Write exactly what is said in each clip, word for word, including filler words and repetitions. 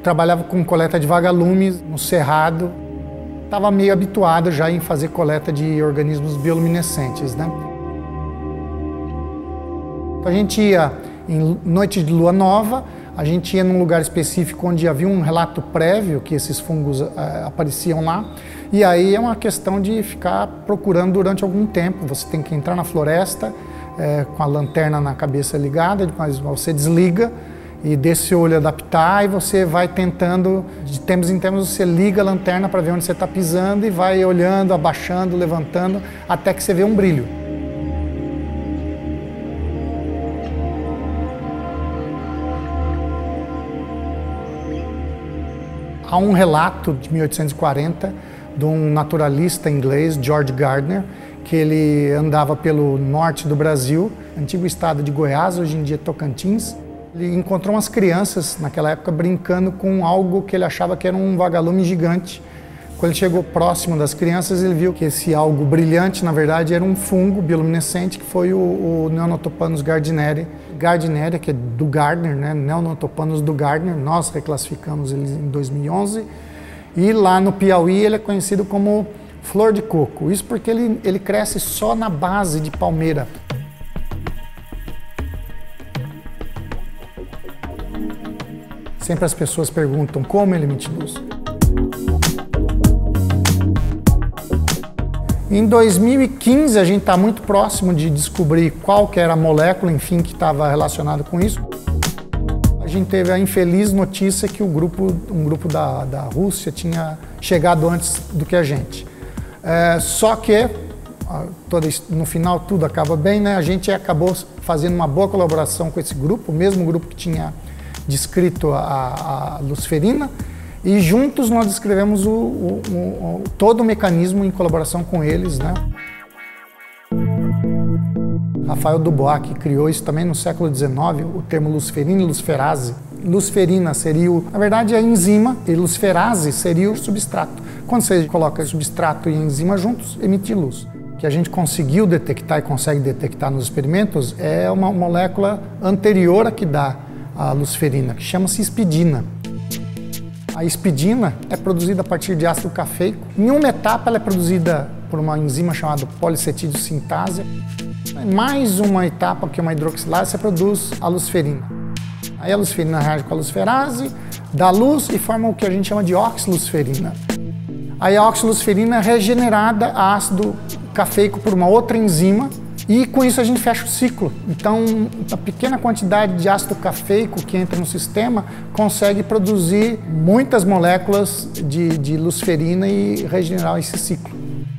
trabalhava com coleta de vagalumes no cerrado. Estava meio habituado já em fazer coleta de organismos bioluminescentes, né? A gente ia em noite de lua nova, a gente ia num lugar específico onde havia um relato prévio que esses fungos uh, apareciam lá. E aí é uma questão de ficar procurando durante algum tempo. Você tem que entrar na floresta é, com a lanterna na cabeça ligada, mas você desliga e deixa o seu olho adaptar e você vai tentando, de tempos em tempos você liga a lanterna para ver onde você está pisando e vai olhando, abaixando, levantando, até que você vê um brilho. Há um relato de mil oitocentos e quarenta de um naturalista inglês, George Gardner, que ele andava pelo norte do Brasil, antigo estado de Goiás, hoje em dia Tocantins. Ele encontrou umas crianças, naquela época, brincando com algo que ele achava que era um vagalume gigante. Quando ele chegou próximo das crianças, ele viu que esse algo brilhante, na verdade, era um fungo bioluminescente, que foi o, o Neonotopanus gardneri. Gardneri, que é do Gardner, né? Neonotopanus do Gardner, nós reclassificamos ele em dois mil e onze. E lá no Piauí ele é conhecido como flor de coco. Isso porque ele, ele cresce só na base de palmeira. Sempre as pessoas perguntam como ele emite luz. Em dois mil e quinze a gente está muito próximo de descobrir qual que era a molécula, enfim, que estava relacionada com isso. A gente teve a infeliz notícia que o grupo, um grupo da, da Rússia tinha chegado antes do que a gente. É, só que, toda, no final tudo acaba bem, né? A gente acabou fazendo uma boa colaboração com esse grupo, o mesmo grupo que tinha descrito a, a luciferina, e juntos nós descrevemos o, o, o, todo o mecanismo em colaboração com eles, né? Rafael Dubois, que criou isso também no século dezenove, o termo luciferina e luciferase. Luciferina seria, o, na verdade, a enzima, e luciferase seria o substrato. Quando você coloca substrato e enzima juntos, emite luz. O que a gente conseguiu detectar e consegue detectar nos experimentos é uma molécula anterior a que dá a luciferina, que chama-se hispidina. A hispidina é produzida a partir de ácido cafeico. Em uma etapa ela é produzida por uma enzima chamada policetídeo sintase. Mais uma etapa, que é uma hidroxilase, você produz a luciferina. Aí a luciferina reage com a luciferase, dá luz e forma o que a gente chama de oxiluciferina. Aí a oxiluciferina é regenerada a ácido cafeico por uma outra enzima e com isso a gente fecha o ciclo. Então a pequena quantidade de ácido cafeico que entra no sistema consegue produzir muitas moléculas de, de luciferina e regenerar esse ciclo.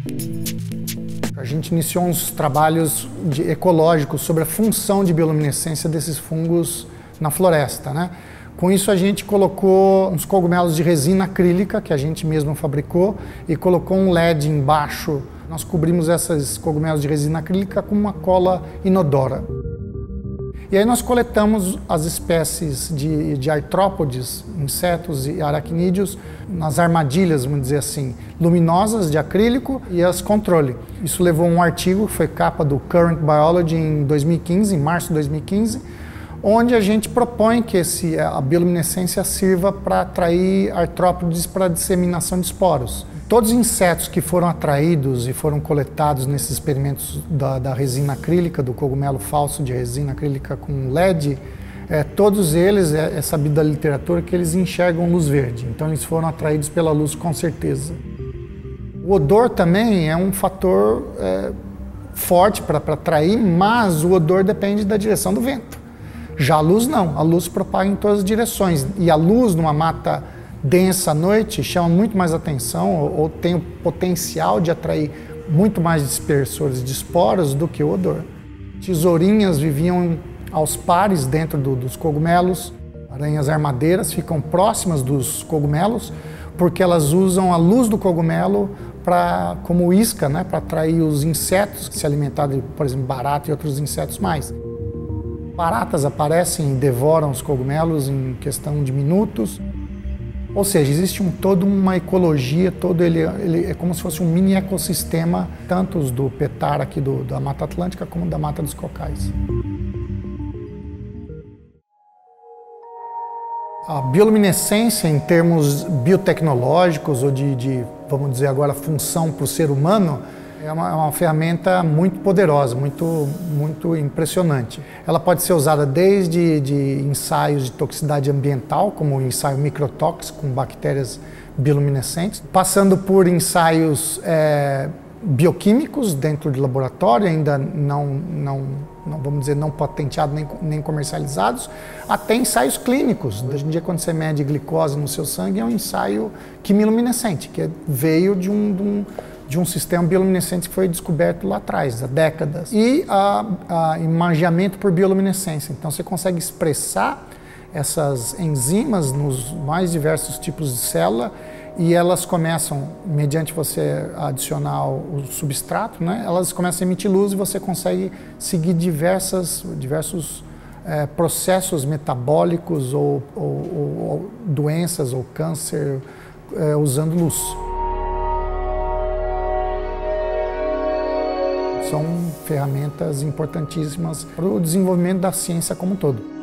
A gente iniciou uns trabalhos de, ecológicos sobre a função de bioluminescência desses fungos na floresta, né? Com isso a gente colocou uns cogumelos de resina acrílica, que a gente mesmo fabricou, e colocou um L E D embaixo. Nós cobrimos esses cogumelos de resina acrílica com uma cola inodora. E aí nós coletamos as espécies de, de artrópodes, insetos e aracnídeos, nas armadilhas, vamos dizer assim, luminosas de acrílico e as controle. Isso levou a um artigo que foi capa do Current Biology em dois mil e quinze, em março de dois mil e quinze, onde a gente propõe que esse, a bioluminescência sirva para atrair artrópodes para a disseminação de esporos. Todos os insetos que foram atraídos e foram coletados nesses experimentos da, da resina acrílica, do cogumelo falso de resina acrílica com L E D, é, todos eles, é, é sabido da literatura que eles enxergam luz verde, então eles foram atraídos pela luz com certeza. O odor também é um fator é, forte para atrair, mas o odor depende da direção do vento. Já a luz não, a luz propaga em todas as direções, e a luz numa mata densa à noite chama muito mais atenção ou, ou tem o potencial de atrair muito mais dispersores de esporos do que o odor. Tesourinhas viviam aos pares dentro do, dos cogumelos, aranhas armadeiras ficam próximas dos cogumelos porque elas usam a luz do cogumelo pra, como isca, né, para atrair os insetos que se alimentam de, por exemplo, barata e outros insetos mais. Baratas aparecem e devoram os cogumelos em questão de minutos. Ou seja, existe um, toda uma ecologia, todo ele, ele é como se fosse um mini ecossistema, tanto os do petar aqui do, da Mata Atlântica como da Mata dos Cocais. A bioluminescência, em termos biotecnológicos ou de, de vamos dizer agora, função para o ser humano, é uma, é uma ferramenta muito poderosa, muito, muito impressionante. Ela pode ser usada desde de ensaios de toxicidade ambiental, como o ensaio microtóxico com bactérias bioluminescentes, passando por ensaios é, bioquímicos dentro de laboratório, ainda não, não, não vamos dizer, não patenteados nem, nem comercializados, até ensaios clínicos. Hoje em dia, quando você mede glicose no seu sangue, é um ensaio quimiluminescente, que veio de um, de um, de um sistema bioluminescente que foi descoberto lá atrás, há décadas. E a, a imageamento por bioluminescência. Então, você consegue expressar essas enzimas nos mais diversos tipos de célula, e elas começam, mediante você adicionar o substrato, né, elas começam a emitir luz e você consegue seguir diversas, diversos é, processos metabólicos ou, ou, ou, ou doenças ou câncer é, usando luz. São ferramentas importantíssimas para o desenvolvimento da ciência como um todo.